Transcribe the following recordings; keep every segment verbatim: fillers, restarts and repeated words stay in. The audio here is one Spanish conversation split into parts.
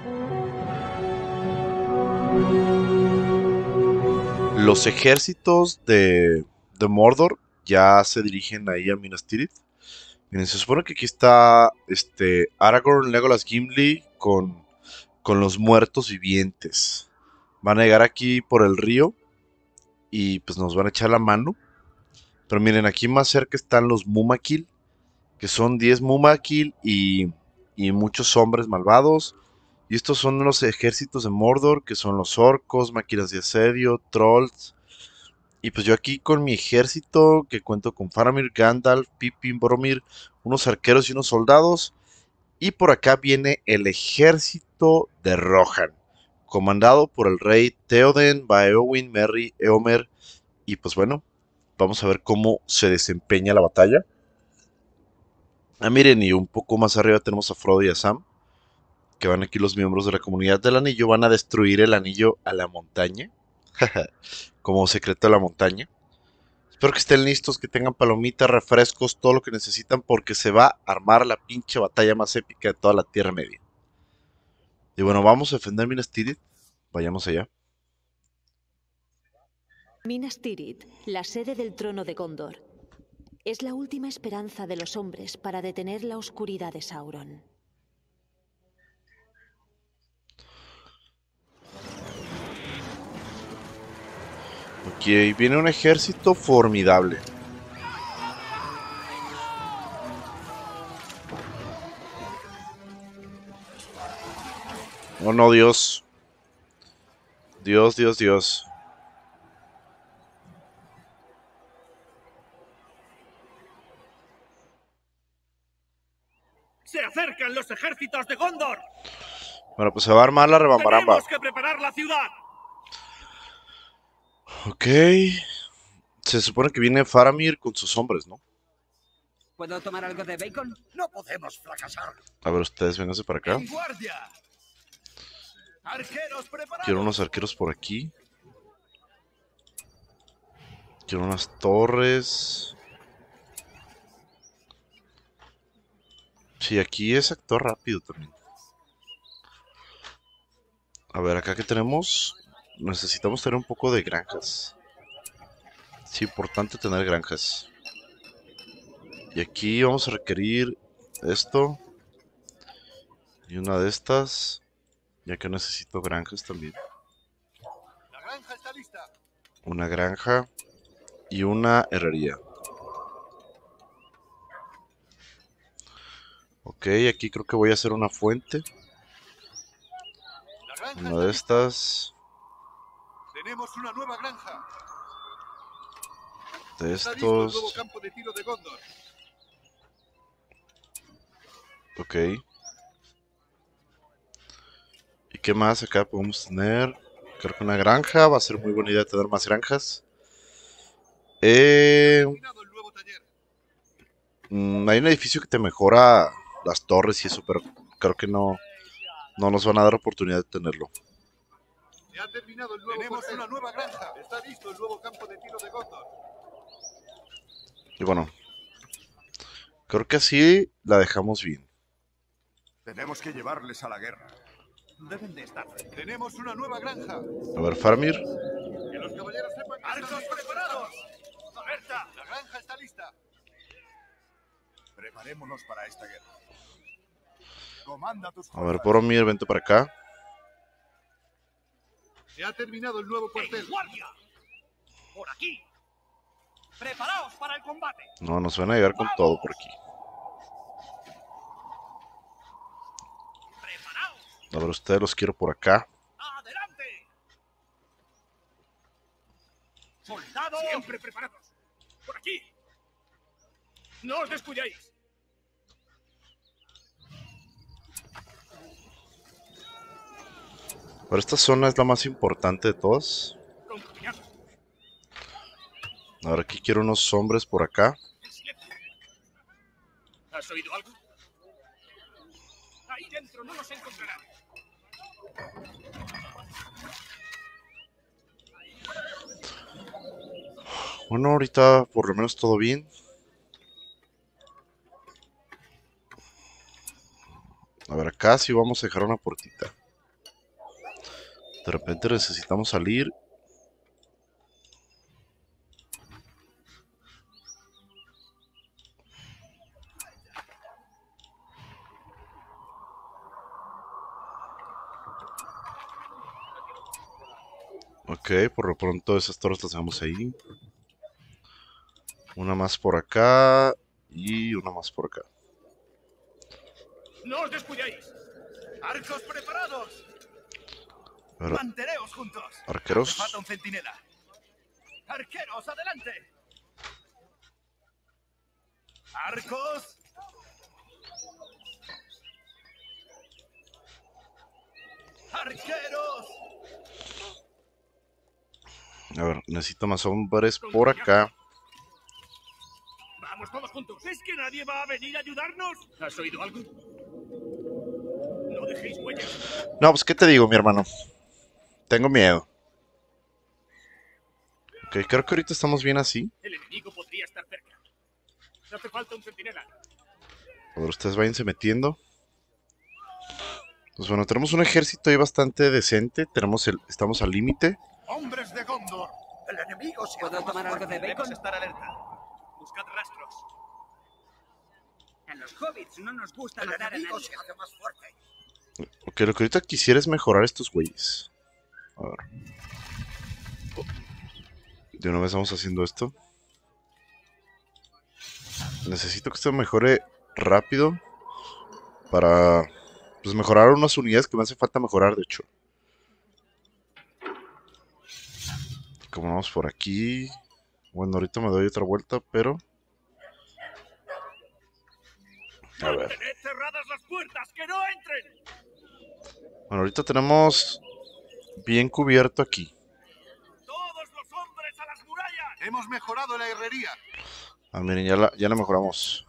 Los ejércitos de, de Mordor ya se dirigen ahí a Minas Tirith. Miren, se supone que aquí está este Aragorn, Legolas, Gimli con, con los muertos vivientes. Van a llegar aquí por el río y pues nos van a echar la mano. Pero miren, aquí más cerca están los Mumakil, que son diez Mumakil y, y muchos hombres malvados. Y estos son los ejércitos de Mordor, que son los orcos, máquinas de asedio, trolls. Y pues yo aquí con mi ejército, que cuento con Faramir, Gandalf, Pippin, Boromir, unos arqueros y unos soldados. Y por acá viene el ejército de Rohan, comandado por el rey Theoden, Baeowyn, Merry, Eomer. Y pues bueno, vamos a ver cómo se desempeña la batalla. Ah, miren, y un poco más arriba tenemos a Frodo y a Sam, que van aquí los miembros de la comunidad del anillo. Van a destruir el anillo a la montaña, como secreto de la montaña. Espero que estén listos, que tengan palomitas, refrescos, todo lo que necesitan, porque se va a armar la pinche batalla más épica de toda la Tierra Media. Y bueno, vamos a defender Minas Tirith. Vayamos allá. Minas Tirith, la sede del trono de Gondor, es la última esperanza de los hombres para detener la oscuridad de Sauron. Ok, viene un ejército formidable. Oh no, Dios. Dios, Dios, Dios. ¡Se acercan los ejércitos de Gondor! Bueno, pues se va a armar la rebambaramba. ¡Tenemos que preparar la ciudad! Ok. Se supone que viene Faramir con sus hombres, ¿no? ¿Puedo tomar algo de bacon? No podemos fracasar. A ver, ustedes vénganse para acá. ¡En guardia! ¡Arqueros preparados! Quiero unos arqueros por aquí. Quiero unas torres. Sí, aquí es actuar rápido también. A ver, acá que tenemos. Necesitamos tener un poco de granjas. Es importante tener granjas. Y aquí vamos a requerir esto. Y una de estas. Ya que necesito granjas también. La granja está lista. Una granja. Y una herrería. Ok, aquí creo que voy a hacer una fuente. La granja Una está de lista. estas. Tenemos una nueva granja. De Está listo el nuevo estos. campo de tiro de Gondor. Ok. ¿Y qué más acá podemos tener? Creo que una granja. Va a ser muy buena idea tener más granjas. Eh, Terminado el nuevo taller. mm, hay un edificio que te mejora las torres y eso, pero creo que no, no nos van a dar oportunidad de tenerlo. Se ha terminado el nuevo Tenemos cuartel. Una nueva granja. Está listo el nuevo campo de tiro de Gondor. Y bueno, creo que así la dejamos bien. Tenemos que llevarles a la guerra. Deben de estar. Tenemos una nueva granja. A ver, Faramir. Que los caballeros sepan que ¡arcos preparados! ¡Alerta! La granja está lista. Preparémonos para esta guerra. Comanda tus A ver, fuerzas. Boromir, vente para acá. Se ha terminado el nuevo cuartel. ¡Guardia! ¡Por aquí! ¡Preparaos para el combate! No, nos van a llegar con todo por aquí. ¡Preparaos! A ver, ustedes los quiero por acá. ¡Adelante! ¡Soldados! Siempre preparados. Por aquí. No os descuidéis. Pero esta zona es la más importante de todas. Con cuidado. A ver, aquí quiero unos hombres por acá. En silencio. ¿Has oído algo? Ahí dentro no nos encontrarán. Bueno, ahorita por lo menos todo bien. A ver, acá sí vamos a dejar una puertita. De repente necesitamos salir. Ok, por lo pronto esas torres las dejamos ahí. Una más por acá y una más por acá. ¡No os descuidéis! ¡Arcos preparados! Ahora, ¡Manteneos juntos! arqueros. Hace falta un centinela. ¡Arqueros, adelante! ¡Arcos! ¡Arqueros! A ver, necesito más hombres por acá. ¡Vamos todos juntos! ¿Es que nadie va a venir a ayudarnos? ¿Has oído algo? No dejéis huellas. No, pues qué te digo, mi hermano. Tengo miedo. Ok, creo que ahorita estamos bien así. El enemigo podría estar cerca. Hace falta un centinela. A ver, ustedes váyanse metiendo. Pues bueno, tenemos un ejército ahí bastante decente. Tenemos el, estamos al límite. ¡Hombres de Gondor! El enemigo se ¿Puedo hace más tomar algo fuerte. de Debemos bacon? estar alerta. Buscad rastros. A los hobbits no nos gusta El matar a enemigo nadie. se hace más fuerte. Ok, lo que ahorita quisiera es mejorar estos güeyes. A ver. De una vez vamos haciendo esto. Necesito que esto mejore rápido. Para pues mejorar unas unidades que me hace falta mejorar, de hecho. Como vamos por aquí. Bueno, ahorita me doy otra vuelta, pero... A ver. ¡Mantened cerradas las puertas! ¡Que no entren! Bueno, ahorita tenemos bien cubierto aquí. ¡Todos los hombres a las murallas! Hemos mejorado la herrería. Ah, miren, ya la, ya la mejoramos.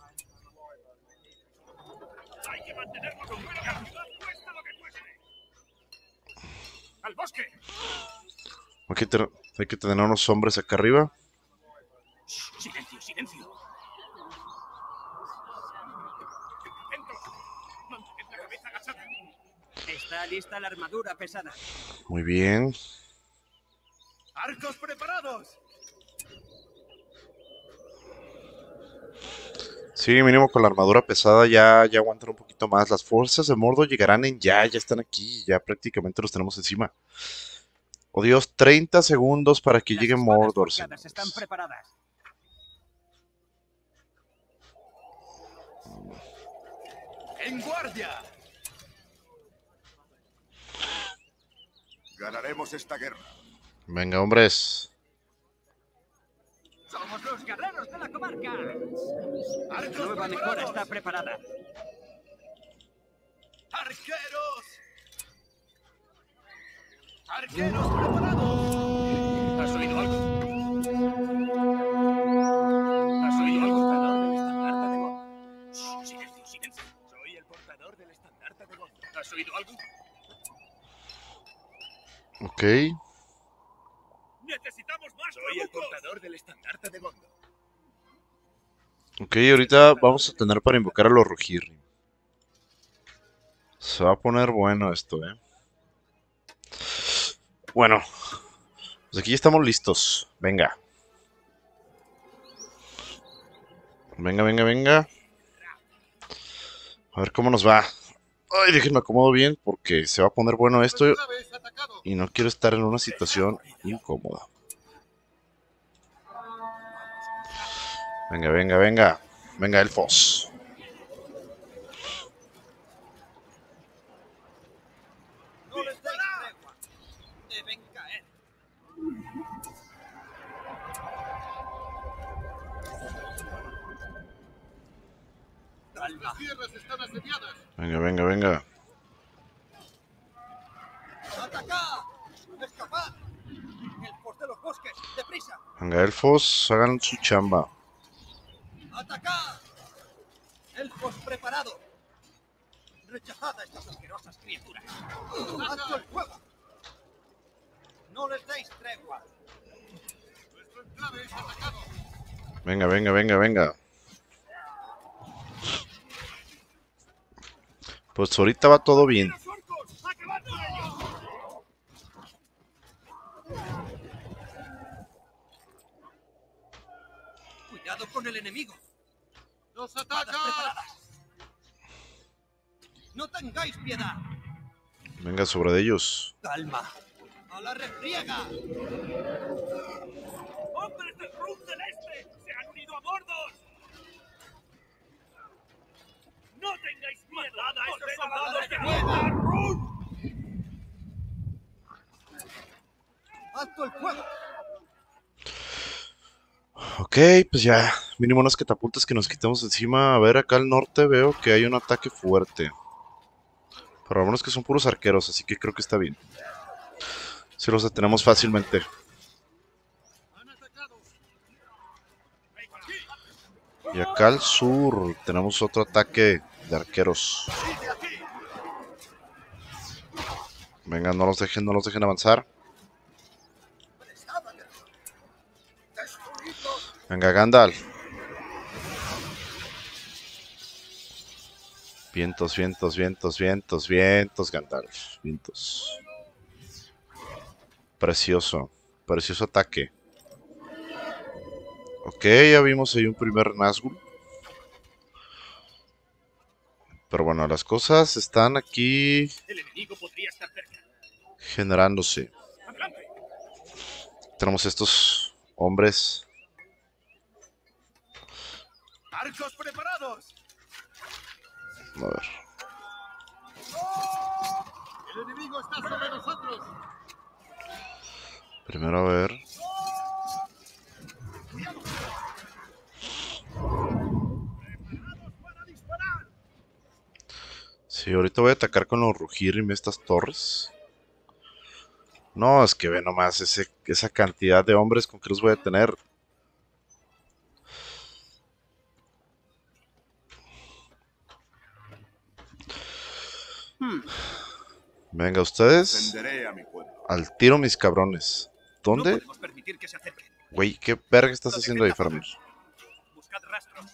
¡Hay que mantenernos con fuerza! ¡Cueste lo que cueste! ¡Al bosque! Aquí te- hay que tener unos hombres acá arriba. ¡Silencio, silencio! ¡Dentro! ¡Mantened la cabeza agachada! Está lista la armadura pesada. Muy bien. ¡Arcos preparados! Sí, mínimo con la armadura pesada ya, ya aguantan un poquito más. Las fuerzas de Mordor llegarán en ya, ya están aquí, ya prácticamente los tenemos encima. Oh Dios, treinta segundos para que Las llegue espadas Mordor. forjadas están señores. preparadas. ¡En guardia! Ganaremos esta guerra. Venga, hombres. Somos los guerreros de la comarca. La ¡Arcos nueva mejora preparados! está preparada. ¡Arqueros! ¡Arqueros preparados! ¿Has oído algo? ¿Has oído algo? Portador del estandarte de Gondor. Shh, silencio, silencio. Soy el portador del estandarte de Gondor. ¿Has oído algo? Ok. ¡Necesitamos más! Soy el portador del estandarte de Gondor. Ok, ahorita vamos a tener para invocar a los Rohirrim. Se va a poner bueno esto, eh. Bueno. Pues aquí ya estamos listos. Venga. Venga, venga, venga. A ver cómo nos va. Ay, déjenme acomodo bien porque se va a poner bueno esto Nuestra vez atacado. y no quiero estar en una situación incómoda. Venga, venga, venga. Venga, elfos. No les deis tregua. Deben caer. Calma. Las tierras están asediadas. Venga, venga, venga. ¡Atacad! ¡Escapad! ¡Elfos de los bosques! ¡Deprisa! Venga, elfos, hagan su chamba. ¡Atacad! ¡Elfos preparados! ¡Rechazad a estas asquerosas criaturas! ¡Alto el fuego! ¡No les deis tregua! Nuestro enclave es atacado. Venga, venga, venga, venga. Pues ahorita va todo bien. ¡Los orcos! ¡Acabad con ellos! con el enemigo. ¡Nos Espadas atacan! preparadas. No tengáis piedad. Venga, sobre de ellos. Calma. A la refriega. ¡Hombres del Run del Este! ¡Se han unido a Mordor! ¡No tengáis miedo! ¡Matad a esos soldados de mierda, Run! ¡Alto el fuego! Ok, pues ya. Mínimo unas catapultas que nos quitemos encima. A ver, acá al norte veo que hay un ataque fuerte. Pero algunos que son puros arqueros, así que creo que está bien. Si los detenemos fácilmente. Y acá al sur tenemos otro ataque de arqueros. Venga, no los dejen, no los dejen avanzar. Venga, Gandalf. Vientos, vientos, vientos, vientos, vientos, Gandalf. Vientos. Precioso. Precioso ataque. Ok, ya vimos ahí un primer Nazgûl. Pero bueno, las cosas están aquí El enemigo podría estar cerca. generándose. ¡Adelante! Tenemos estos hombres. ¡Arcos preparados! A ver. ¡El enemigo está sobre nosotros! Primero a ver. Sí, ahorita voy a atacar con los Rohirrim estas torres. No, es que ve nomás ese, esa cantidad de hombres con que los voy a tener. Hmm. Venga, ustedes. Tenderé a mi pueblo. Al tiro, mis cabrones. No ¿Dónde? podemos permitir que se acerquen. Güey, ¿qué verga estás haciendo ahí, Faramir? Buscad rastros.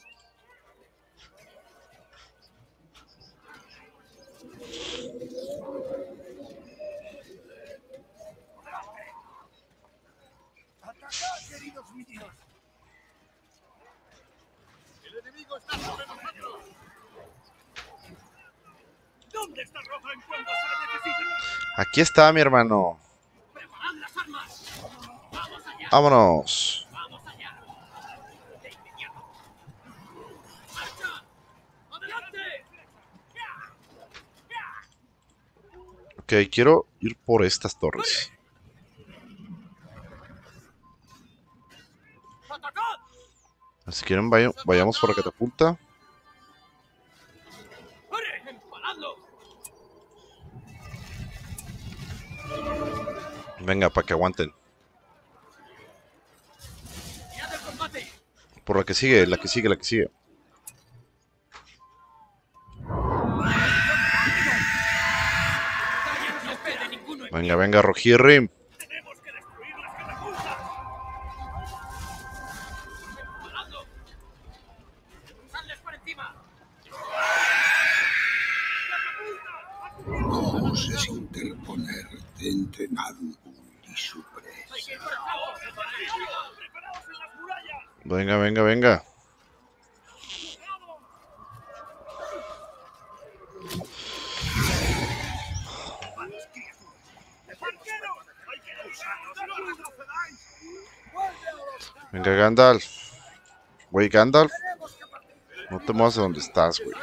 ¡Atacad, queridos míos! ¡El enemigo está sobre nosotros! ¿Dónde está Rohan cuando se le necesite? Aquí está, mi hermano. ¡Preparad las armas! ¡Vamos allá! Vámonos. ¡Vamos allá! ¡De inmediato! ¡Marcha! ¡Adelante! Ok, quiero ir por estas torres. ¡Atacad! Si quieren, vaya- vayamos por la catapulta. ¡Corre! ¡Empaladlo! Venga, para que aguanten. ¡Mirad el combate! Por la que sigue, la que sigue, la que sigue. ¡No espere ninguno en Venga, venga, Rohirrim. ¡Tenemos que destruir las catapultas! ¡Empaladlo! ¡Salles por encima! Oses interponerte entre Nazgûl y su presa. ¡Hay que ir por el campo! ¡Preparaos en las murallas! Venga, venga, venga. Venga, Gandalf. Güey, Gandalf. No te muevas de donde estás, güey.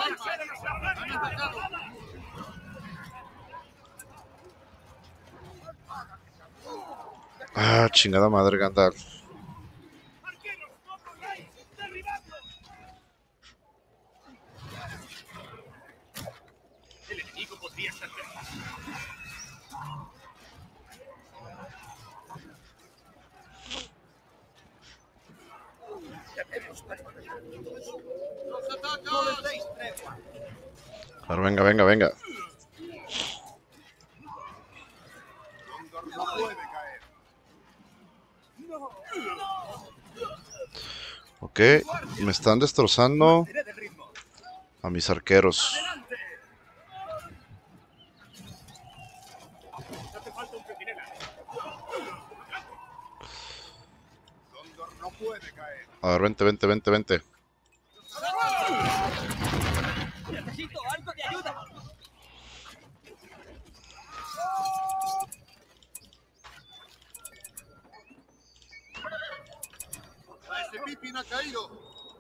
Ah, chingada madre, Gandalf. ¡Arqueros, no corráis! ¡Derribadlo! El enemigo podría estar cerca. ¡Nos atacan! No les deis tregua. A ver, venga, venga, venga. Gondor no puede caer. Ok, me están destrozando Iré del ritmo. a mis arqueros. ¡Adelante! Hace falta un centinela. Gondor no puede caer. A ver, vente, vente, vente, vente. Necesito algo de ayuda. Ese Pippin ha caído.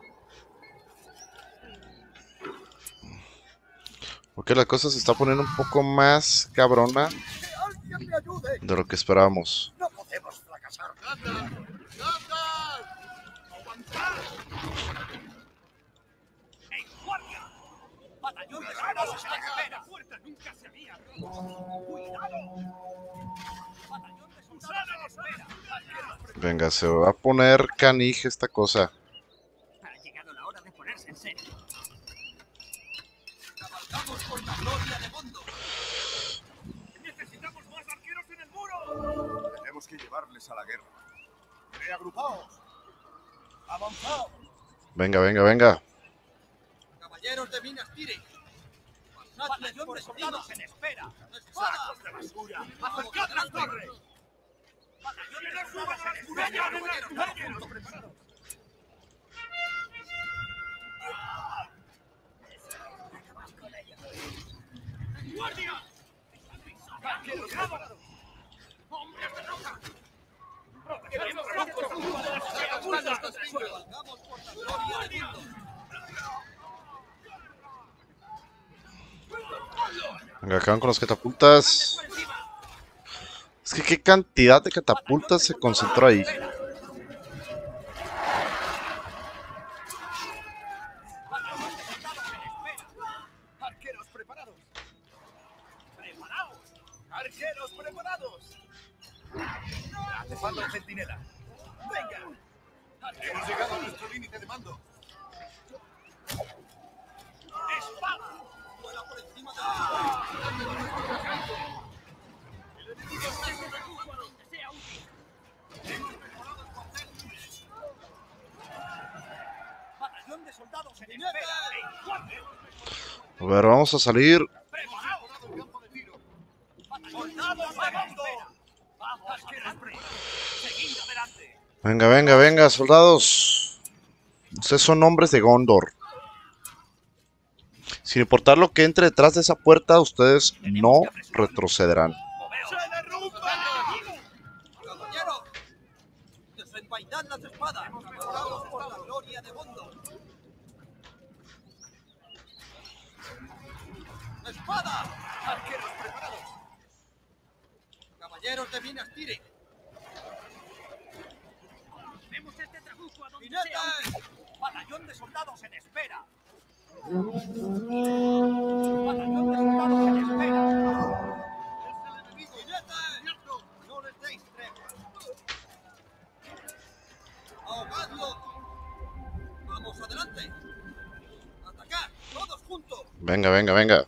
Porque la cosa se está poniendo un poco más cabrona ¡Que alguien me ayude! de lo que esperábamos. No podemos fracasar. ¡Gandalf! ¡Gandalf! ¡Aguantad! ¡Ey, guardia! ¡Batallón de soldados en espera! ¡La puerta nunca se había roto! ¡Cuidado! ¡Batallón de soldados en espera! Venga, se va a poner canija esta cosa. Ha llegado la hora de ponerse en serio. Cabalgamos por la gloria de Gondor. ¡Necesitamos más arqueros en el muro! Tenemos que llevarles a la guerra. ¡Reagrupaos! ¡Avanzaos! Venga, venga, venga. Caballeros de Minas Tirith. Pasadles ¡Batallón por de encima. soldados en espera! ¡Espada! ¡Sacos de basura! ¡Acercad las torres! ¡Batallón de soldados en espera! Caballeros, ¡Caballeros preparados! ¡Guardia! ¡Arqueros preparados! ¡Hombres de roca! ¡Protegeremos blancos junto a las catapultas! Cabalgamos por la gloria de Gondor. Venga, acaban con las catapultas. Es que qué cantidad de catapultas se concentró ahí. ¡Arqueros preparados! ¡Preparaos! ¡Arqueros preparados! ¡Hace falta un centinela! ¡Venga! Hemos llegado a nuestro límite de mando. ¡Espada! Vuela por encima de la ¡Sea útil! ¡Batallón de soldados en espera! ¡Ey, guardia! A ver, vamos a salir. ¡Preparaos! ¡Soldados de Gondor! ¡Vamos, arqueros preparados! ¡Seguid adelante! Venga, venga, venga, soldados. Ustedes son hombres de Gondor. Sin importar lo que entre detrás de esa puerta, ustedes no retrocederán. ¡Moveos! ¡Se derrumba! Caballeros, desenvainad las espadas. Cabalgamos por la gloria de Gondor. ¡Espada! ¡Arqueros preparados! Caballeros de Minas Tirith. ¡Vemos este trabuco a donde ¡Jinetes! sea! ¡Batallón de soldados en espera! ¡Batallón de soldados en espera! ¡Es el enemigo! ¡Jinetes! ¡No les deis tregua! ¡Ahogadlo! ¡Vamos adelante! ¡Atacad! ¡Todos juntos! Venga, venga, venga.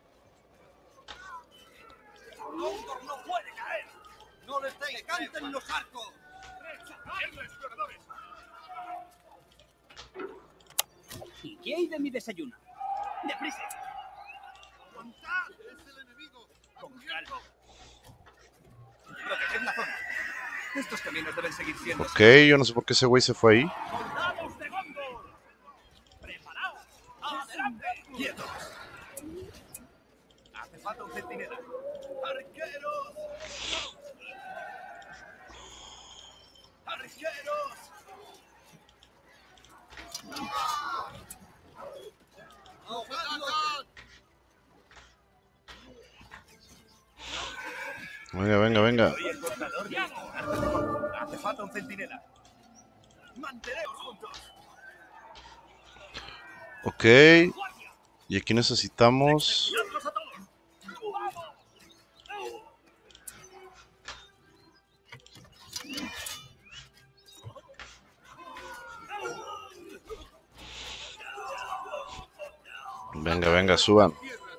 ¡Gondor no puede caer! ¡No les deis! ¡Que canten los arcos! ¡Rechazadlo, exploradores! ¿Y qué hay de mi desayuno? ¡Deprisa! ¡Aguantad! ¡Es el enemigo! Con calma. Proteged la zona. Estos caminos deben seguir siendo... Ok, yo no sé por qué ese güey se fue ahí. ¡Soldados de Gondor! ¡Preparaos! ¡Adelante! ¡Quietos! Hace falta un centinela. ¡Arqueros! ¡Arqueros! ¡Ahogadlo! Venga, venga, venga. Soy el portador de la estandarte de Gondor. Hace falta un centinela. ¡Manteneos juntos! Ok. Y aquí necesitamos... ¡Tiradlos a todos! ¡Vamos! Venga, venga, suban.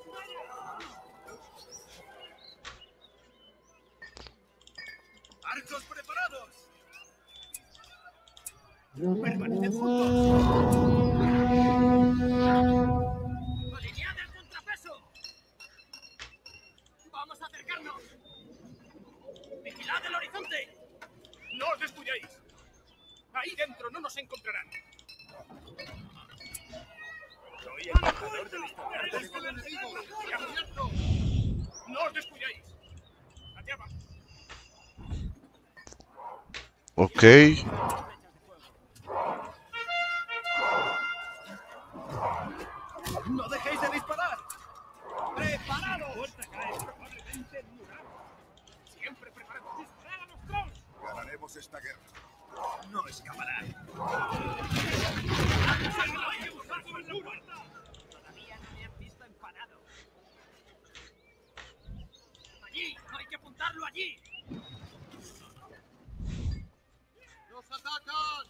¡Arcos preparados! ¡Permaneced juntos! ¡Alinead el contrapeso! ¡Vamos a acercarnos! ¡Vigilad el horizonte! ¡No os descuidéis! Ahí dentro no nos encontrarán. Soy el portador del estandarte del enemigo. ¡Abierto! ¡No os descuidéis! ¡Allá va! Ok. ¡No dejéis de disparar! ¡Preparados! Puerta cae probablemente en un mural. Siempre preparados. ¡Disparad a los trolls! Ganaremos esta guerra. No escaparán. Todavía no me han visto empanado. Allí, hay que apuntarlo allí. ¡Nos atacan!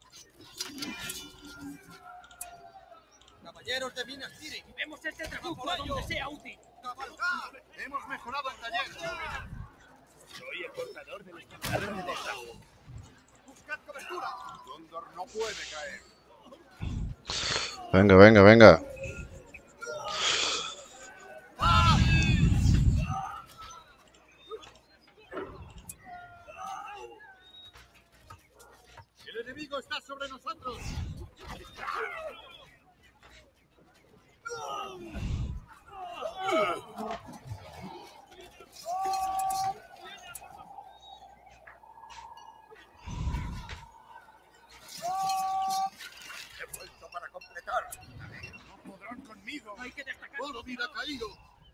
Caballeros de Minas Tirith, Vemos este trabuco a donde sea útil. cabalgad. Hemos mejorado el taller. Soy el portador del estandarte de Sauron. Buscad cobertura. Gondor no puede caer. Venga, venga, venga. El enemigo está sobre nosotros. He vuelto para completar. No podrán conmigo. Hay que destacar. Boromir ha caído.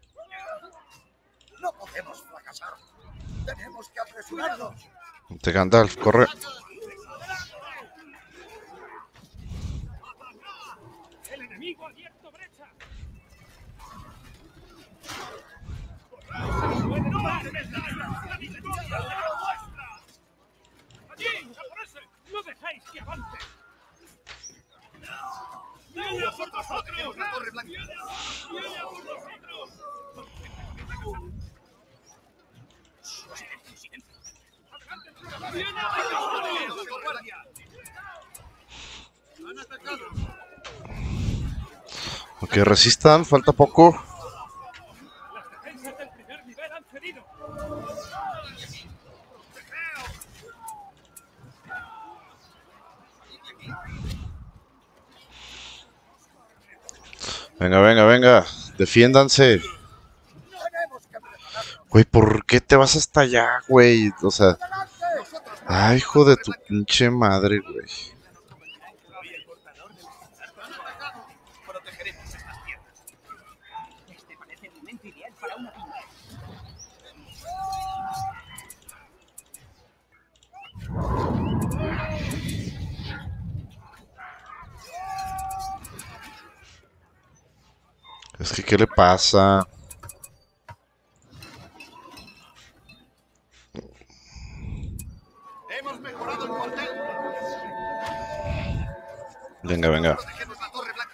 No podemos fracasar. Tenemos que apresurarnos. Te Gandalf, corre. El enemigo ha abierto brecha. ¡No haces nada! ¡La victoria será vuestra! ¡Allí! ¡A por ese! ¡No dejéis que avance! ¡Viene a por nosotros! La Torre Blanca. ¡Viene a por nosotros! ¡Silencio, silencio! ¡Adelante! ¡Viene a por nosotros! ¡Guardia! Han atacado. Ok, resistan, falta poco. Las defensas del primer nivel han cedido. Venga, venga, venga. Defiéndanse. Tenemos que prepararnos. Güey, ¿por qué te vas hasta allá, güey? O sea, ay, hijo de tu pinche madre, güey. Soy el portador del estandarte. Protegeremos estas tierras. Este parece el momento ideal para una piña. Es que, ¿qué le pasa? Hemos mejorado el cuartel. Venga, venga. Protegemos la Torre Blanca.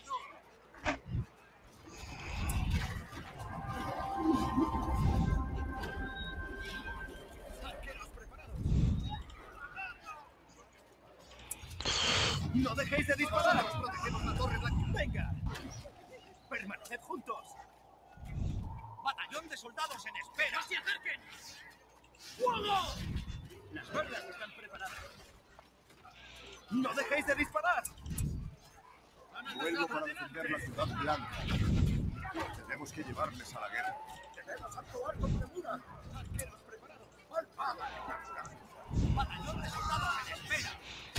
¡No dejéis de disparar! ¡Protegemos la Torre Blanca! ¡Venga! ¡Permaneced juntos! ¡Batallón de soldados en espera! ¡No se acerquen! ¡Fuego! Las guardias están preparadas. ¡No dejéis de disparar! Vuelvo para defender la ciudad blanca. Tenemos que llevarles a la guerra. Debemos actuar con premura. ¡Arqueros preparados! ¡Alzada! ¡Batallón de soldados en espera!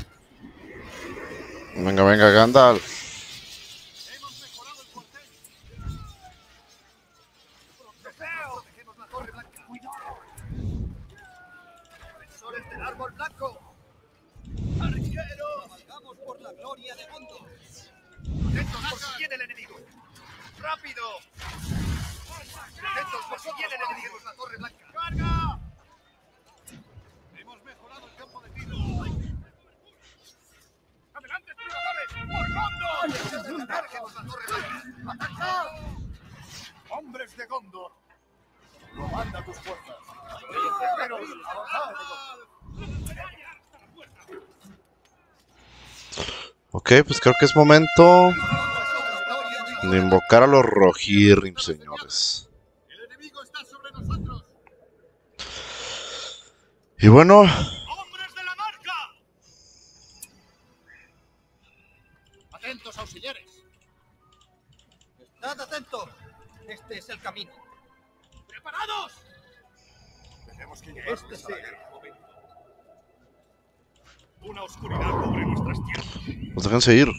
Venga, venga, Gandalf. Hemos mejorado el cuartel. Protegemos la Torre Blanca. ¡Cuidado! ¡Defensores del árbol blanco! ¡Arqueros! ¡Cabalgamos por la gloria de Gondor! Atentos por si viene el enemigo. ¡Rápido! Atentos por si viene el enemigo. La Torre Blanca. ¡Carga! Hemos mejorado el campo de tiro. ¡Adelante, exploradores! ¡Por Gondor! Protegemos la Torre Blanca. ¡Atacad! Hombres de Gondor. Comanda tus fuerzas. Guerreros, avanzad. Ok, pues creo que es momento de invocar a los Rohirrim, señores. El enemigo está sobre nosotros. Y bueno, ¡Hombres de la marca! ¡Preparados! Tenemos que Que llevarles este a la sea guerra. el momento. Una oscuridad cubre nuestras tierras. Pues déjense ir.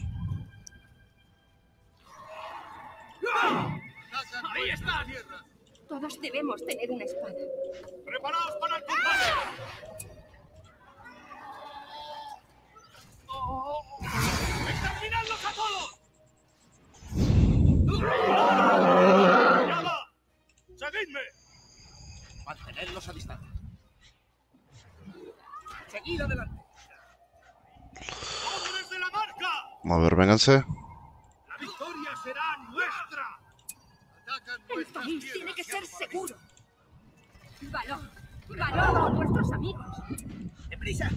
¡Ahí está! Todos debemos tener una espada. ¡Preparaos para el combate! ¡Exterminadlos a todos! ¡Ya va! ¡Seguidme! Mantenerlos a distancia. Seguid adelante. ¡Hombres de la marca! A ver, vénganse. ¡La victoria será nuestra! ¡Atacan El nuestras país tierras! tiene que ser seguro. Valor. Valor con nuestros amigos. ¡Deprisa!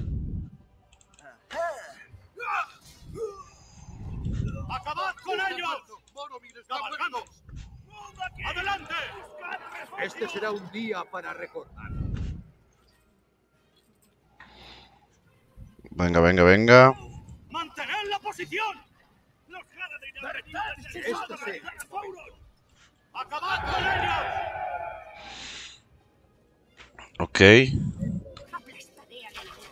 ¡Acabad con ellos! ¡Cabalgamos! ¡Adelante! Este será un día para recordar. Venga, venga, venga. ¡Mantened la posición! ¡Los Este sea. ¡Acabad con ellos! Ok. Aplastaré al enemigo.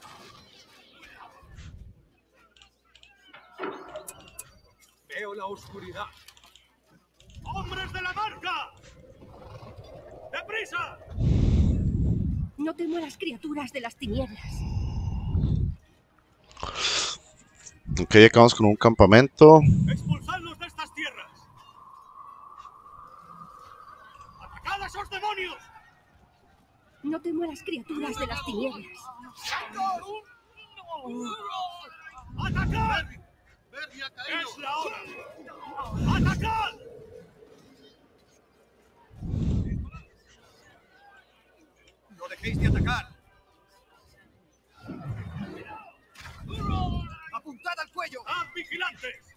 Veo la oscuridad. ¡Hombres de la marca! ¡Deprisa! No temo a las criaturas de las tinieblas. Ok, acabamos con un campamento. ¡Expulsadlos de estas tierras! ¡Atacad a esos demonios! No temo a las criaturas de las tinieblas. ¡Atacad! ¡Es la hora! ¡Atacad! ¡No dejéis de atacar! ¡Apuntad al cuello! ¡Haz vigilantes!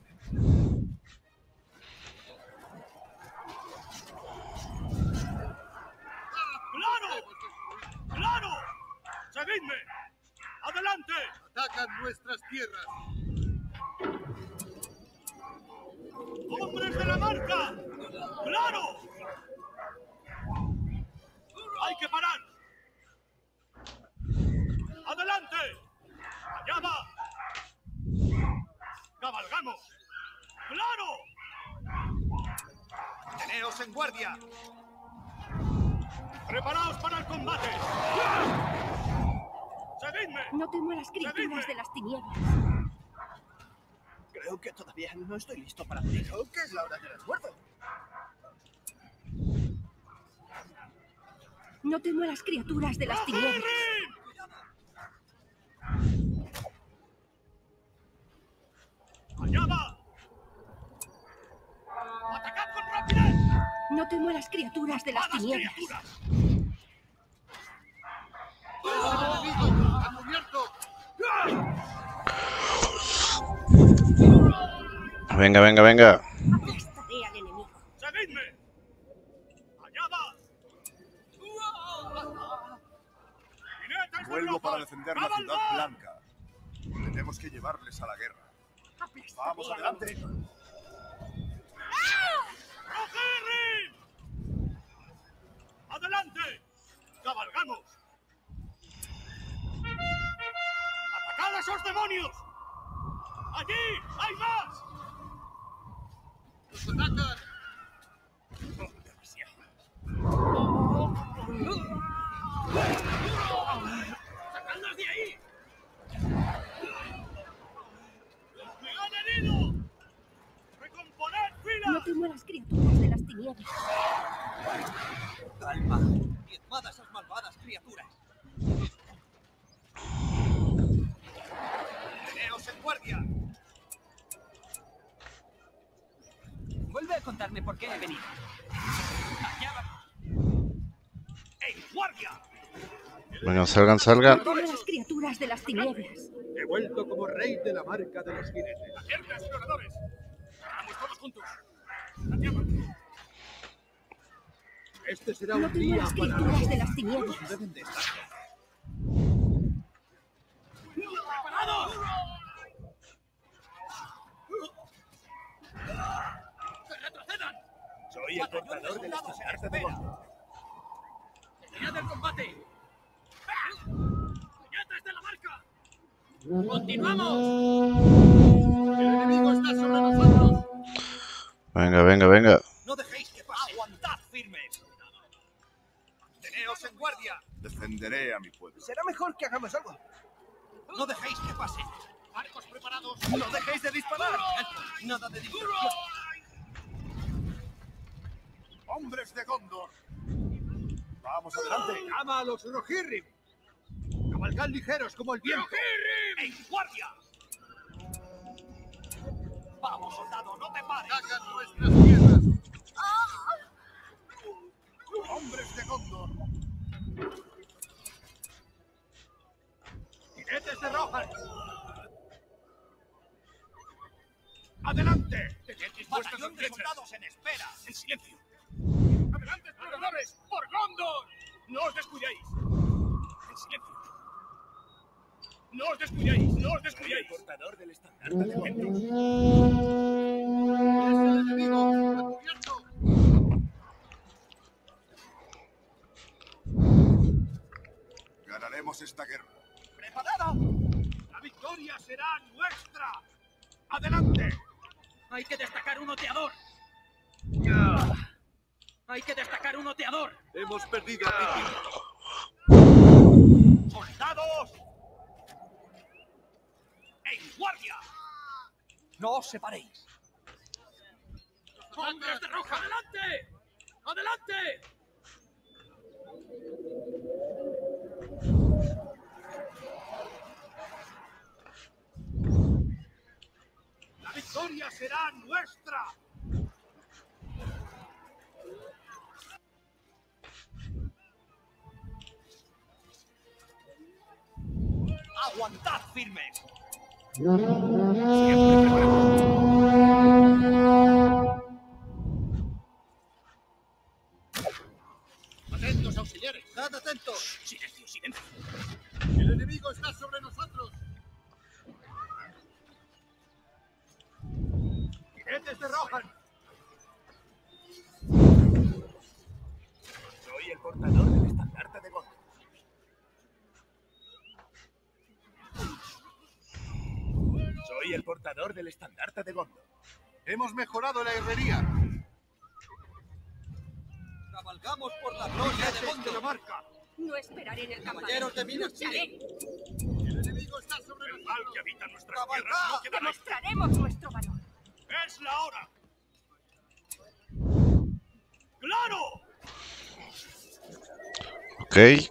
¡Claro! ¡Claro! ¡Seguidme! ¡Adelante! Atacan nuestras tierras. ¡Hombres de la marca! ¡Claro! ¡Hay que parar! ¡Adelante! ¡Allá va! ¡Cabalgamos! ¡Claro! ¡Teneos en guardia! ¡Preparaos para el combate! ¡Seguidme! No temo a las criaturas de las tinieblas. Creo que todavía no estoy listo para ti. Creo que es la hora del esfuerzo. No temo a las criaturas de las tinieblas. ¡Allá va! ¡Atacad con rapidez! No temo a las criaturas de las ¡A las tinieblas. criaturas! ¡A cubierto! Venga, venga, venga. Aplastaré al enemigo. ¡Seguidme! ¡Allá va! ¡Jinetes de Vuelvo para locos! defender la ciudad ¡Cabalgad! blanca. Tenemos que llevarles a la guerra. Aplastaré Vamos al adelante. enemigo. ¡Rohirrim! ¡Adelante! ¡Cabalgamos! ¡Atacad a esos demonios! ¡Allí! ¡Hay más! ¡Nos atacan! ¡Sacadlos de ahí! ¡Me han herido! ¡Recomponed No filas! temo a las criaturas de las tinieblas. Calma. Diezmad a esas malvadas criaturas. Teneos en guardia. Vuelve a contarme por qué he venido. Allá va. ¡En guardia! Venga, salgan, salgan. No temo a las criaturas de las tinieblas. He vuelto como rey de la marca de los jinetes. ¡Acerca, exploradores! ¡Vamos todos juntos! ¡La tierra! Este será No un temo a día las para criaturas de las tinieblas. Deben de estar. ¡Preparados! ¡Que retrocedan! Soy el portador de la estandarte de Gondor. al combate! ¡Puñetes de la marca! ¡Continuamos! ¡El enemigo está sobre nosotros! Venga, venga, venga. No dejéis que pase. Aguantad firmes. Teneos en guardia. Defenderé a mi pueblo. Será mejor que hagamos algo. No dejéis que pase. ¡Barcos preparados! No dejéis de disparar. Nada de disparar. ¡Hombres de Gondor! ¡Vamos adelante! ¡Llama a los Rohirrim! ¡Cabalgad ligeros como el viento! ¡En guardia! ¡Vamos, soldado, no te pares! ¡Sacan nuestras tierras! ¡Hombres de Gondor! ¡Jinetes de Rohan! ¡Adelante! ¡Tened vuestras ¡Batallón de flechas! soldados en espera! ¡En silencio! ¡Adelante, exploradores! ¡Por Gondor! ¡No os descuidéis! ¡En silencio! ¡No os descuidéis! ¡No os descuidéis! Portador del estandarte de Gondor. ¡Es el enemigo! ¡A cubierto! Ganaremos esta guerra. ¡Preparado! ¡La victoria será nuestra! ¡Adelante! ¡Hay que destacar un oteador! ¡Hay que destacar un oteador! Hemos perdido a Pippin. ¡Soldados! ¡En guardia! No os separéis. ¡Hombres de roja! ¡Adelante! ¡Adelante! ¡La victoria será nuestra! Aguantad firmes. ¡Atentos, auxiliares! Estad atentos. ¡Silencio, silencio! ¡El enemigo está sobre nosotros! ¡Jinetes de Rohan! Soy el portador del estandarte de Gondor. Soy el portador del estandarte de Gondor. ¡Hemos mejorado la herrería! Cabalgamos por la gloria de ¡Jinetes de la Gondor. marca! No esperaré en el Caballeros campamento. de Minas Lucharé. ¡El enemigo está sobre El mal nosotros! que habita nuestras ¡Cabalgad! tierras no quedará. Demostraremos nuestro valor. ¡Es la hora! ¡Claro! Ok.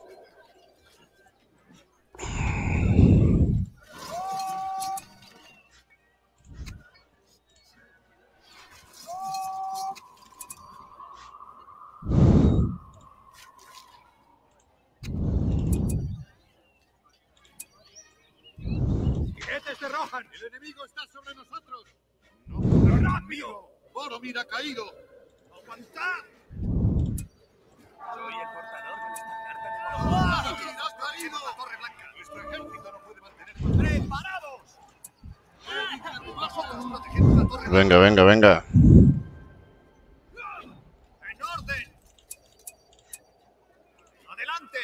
¡Jinetes de Rohan! ¡El enemigo está sobre nosotros! ¡No, rápido! ¡Boromir ha caído! ¡Aguantad! Soy el portador del estandarte de Gondor. ¡Boromir ha caído! ¡La Torre Blanca! Nuestro ejército no puede mantener... ¡Preparados! Nosotros protegemos la Torre Blanca. Venga, venga, venga. ¡En orden! ¡Adelante!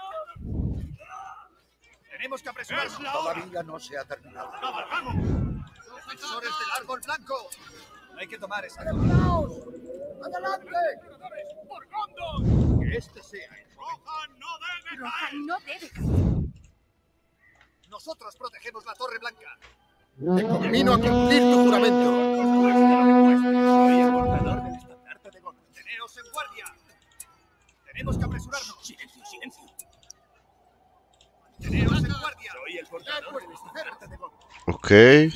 Tenemos que apresurarnos. ¡Es la hora! Todavía no se ha terminado. ¡Cabalgamos! ¡Defensores del árbol blanco! Hay que tomar esa. ¡Adelante! ¡Por Gondor! ¡Que este sea! ¡Rohan no debe caer! Rohan no debe caer. Nosotros protegemos la Torre Blanca. ¡Te conmino a cumplir tu juramento! Soy el portador del estandarte de Gondor. Teneos en guardia. Tenemos que apresurarnos. Silencio, silencio. Teneos en guardia. Soy el portador del estandarte de Gondor. Ok.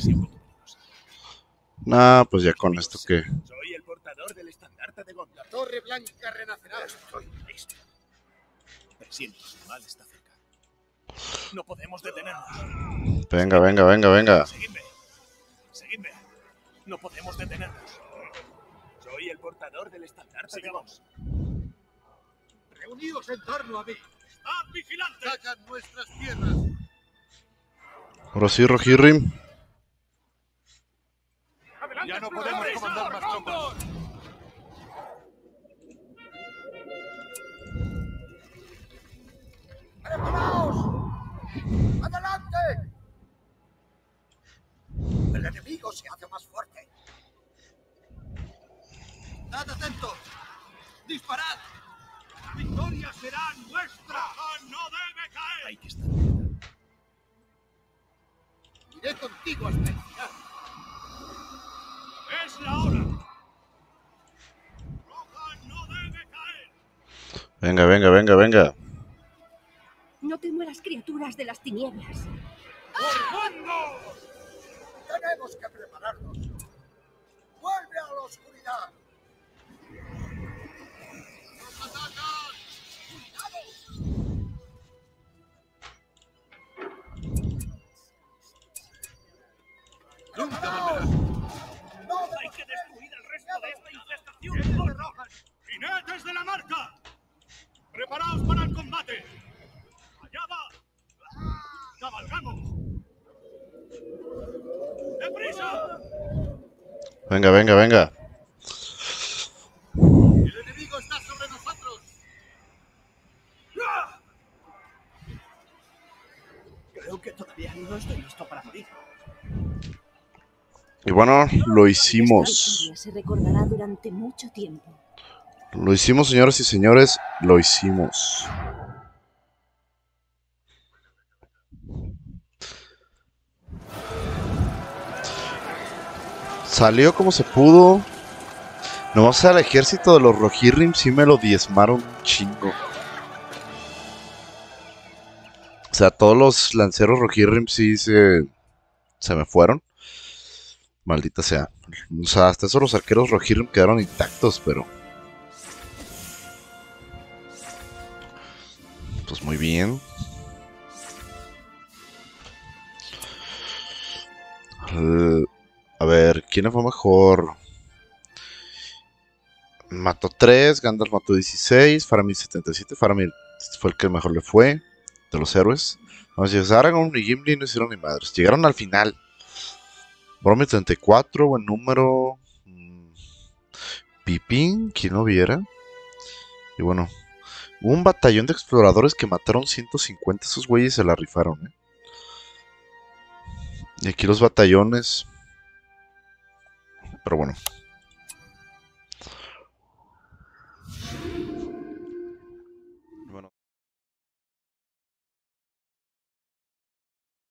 Nah, pues ya con esto que... Soy el portador del estandarte de Gondor. La Torre Blanca renacerá. Estoy listo. Presiento, el mal está cerca. No podemos detenernos. Venga, venga, venga, venga. Seguidme. Seguidme. No podemos detenernos. Soy el portador del estandarte de Gondor. Reuníos en torno a mí. ¡Estad vigilantes! ¡Sacan nuestras tierras! Ahora sí, Rohirrim. Ya no podemos comandar más tropas. ¡Preparaos! ¡Adelante! El enemigo se hace más fuerte. ¡Estad atentos! ¡Disparad! ¡La victoria será nuestra! ¡Rohan no debe caer! Hay que estar. Iré contigo hasta el final. ¡Es la hora! ¡Rohan no debe caer! Venga, venga, venga, venga. No temo a las criaturas de las tinieblas. ¡Orlando! Tenemos que prepararnos. ¡Vuelve a la oscuridad! ¡Nos atacan! ¡Preparaos! ¡No Hay que destruir el resto de esta infestación. ¡Jinetes de Rohan! ¡Jinetes de la marca! ¡Preparaos para el combate! ¡Allá va! ¡Cabalgamos! ¡Deprisa! Venga, venga, venga. ¡El enemigo está sobre nosotros! Creo que todavía no estoy listo para morir. Y bueno, lo Esta hicimos. victoria se recordará durante mucho tiempo. Lo hicimos, señoras y señores. Lo hicimos. Salió como se pudo. Nomás al ejército de los Rohirrim sí me lo diezmaron un chingo. O sea, todos los lanceros Rohirrim sí se, se me fueron. Maldita sea. O sea, hasta eso los arqueros Rohirrim quedaron intactos, pero... Pues muy bien. Uh, a ver, ¿quién fue mejor? Mató tres, Gandalf mató dieciséis, Faramir setenta y siete. Faramir fue el que mejor le fue de los héroes. Vamos a decir, Aragorn y Gimli no hicieron ni madres. Llegaron al final. Boromir treinta y cuatro, buen número. Pippin, quien no viera. Y bueno, hubo un batallón de exploradores que mataron ciento cincuenta. Esos güeyes se la rifaron, ¿eh? Y aquí los batallones. Pero bueno.